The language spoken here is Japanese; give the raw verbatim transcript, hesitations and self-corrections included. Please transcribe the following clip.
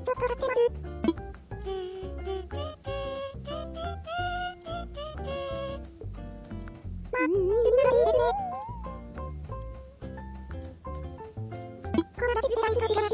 ちょっと待ってます。ま、次ならいいですね。このバチで大事が違う。